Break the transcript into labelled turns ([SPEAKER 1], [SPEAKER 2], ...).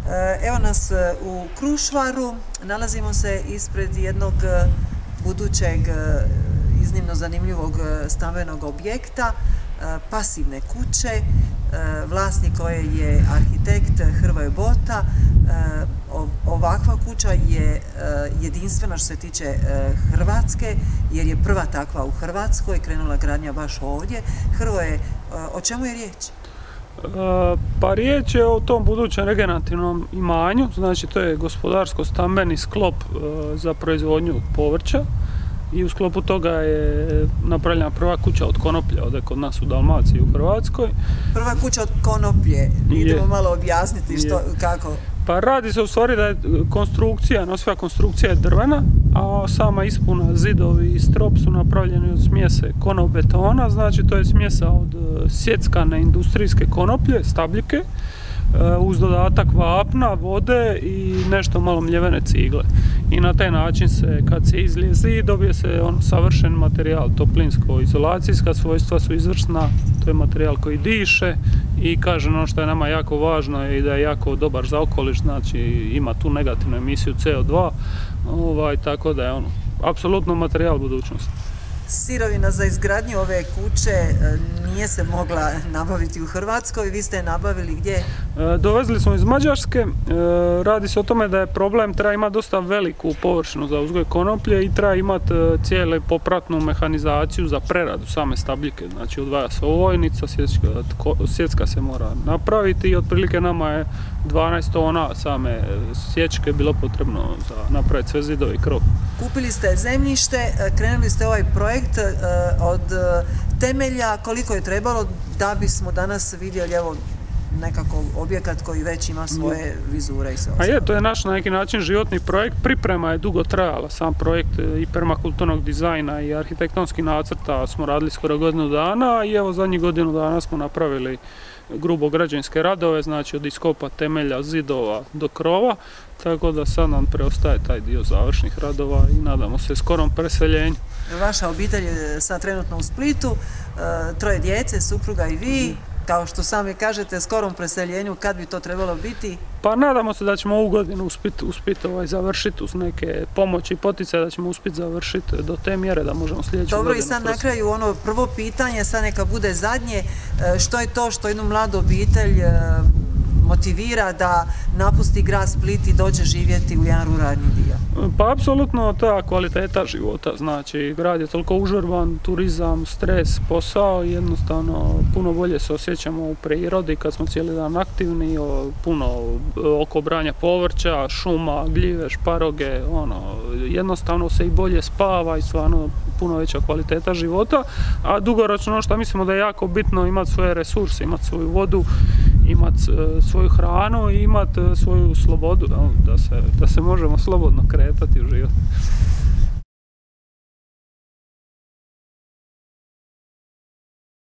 [SPEAKER 1] Evo nas u Krušvaru, nalazimo se ispred jednog budućeg iznimno zanimljivog stambenog objekta, pasivne kuće, vlasnik koje je arhitekt Hrvoje Bota. Ovakva kuća je jedinstvena što se tiče Hrvatske, jer je prva takva u Hrvatskoj, krenula gradnja baš ovdje. Hrvoje, o čemu je riječ?
[SPEAKER 2] Pa riječ je o tom budućem regenerativnom imanju, znači to je gospodarsko-stambeni sklop za proizvodnju povrća i u sklopu toga je napravljena prva kuća od konoplje ovdje kod nas u Dalmaciji u Hrvatskoj.
[SPEAKER 1] Prva kuća od konoplje, idemo malo objasniti kako.
[SPEAKER 2] Pa radi se u stvari da je konstrukcija, nosva konstrukcija je drvena, a sama ispuna, zidovi i strop su napravljeni od smjese konobetona, znači to je smjesa od sjeckane industrijske konoplje, stabljike, uz dodatak vapna, vode i nešto malo mljevene cigle. I na taj način se, kad se izlije zid, dobije se savršen materijal, toplinsko-izolacijska svojstva su izvrsna, to je materijal koji diše i kaže ono što je nama jako važno je i da je jako dobar za okoliš, znači ima tu negativnu emisiju CO2, tako da je apsolutno materijal budućnosti.
[SPEAKER 1] Sirovina za izgradnju ove kuće nije se mogla nabaviti u Hrvatskoj, vi ste je nabavili gdje?
[SPEAKER 2] Dovezli smo iz Mađarske, radi se o tome da je problem, treba imati dosta veliku površinu za uzgoj konoplje i treba imati cijelu popratnu mehanizaciju za preradu same stabljike, znači odvaja se ovojnica, sjecka se mora napraviti i otprilike nama je 12 tona same sječke bilo potrebno za napraviti sve zidovi i krov.
[SPEAKER 1] Kupili ste zemljište, krenuli ste ovaj projekt od temelja, koliko je trebalo da bismo danas vidjeli evo nekako objekat koji već ima svoje vizure i sve ostalo.
[SPEAKER 2] A je, to je naš na neki način životni projekt, priprema je dugo trajala, sam projekt i permakulturnog dizajna i arhitektonskih nacrta smo radili skoro godinu dana i evo zadnjih godinu dana smo napravili grubo građevinske radove, znači od iskopa temelja, zidova do krova, tako da sad nam preostaje taj dio završnih radova i nadamo se skorom preseljenju.
[SPEAKER 1] Vaša obitelj je sad trenutno u Splitu, 3 djece, supruga i vi, kao što sami kažete, skorom preseljenju, kad bi to trebalo biti?
[SPEAKER 2] Pa nadamo se da ćemo ovu godinu uspjeti završiti uz neke pomoći i poticaje, da ćemo uspjeti završiti do te mjere da možemo sljedeću godinu.
[SPEAKER 1] Dobro, i sad na kraju ono prvo pitanje, sad neka bude zadnje, što je to što jednu mladu obitelj motivira da napusti grad Split i dođe živjeti u jedan ruralni dio?
[SPEAKER 2] Pa apsolutno ta kvaliteta života, znači grad je toliko užurban, turizam, stres, posao i jednostavno puno bolje se osjećamo u prirodi kad smo cijeli dan aktivni, puno oko branja povrća, šuma, gljive, šparoge, jednostavno se i bolje spava i stvarno puno veća kvaliteta života, a dugoročno što mislimo da je jako bitno imati svoje resurse, imati svoju vodu, imati svoju hranu i imati svoju slobodu, da se možemo slobodno kretati u životu.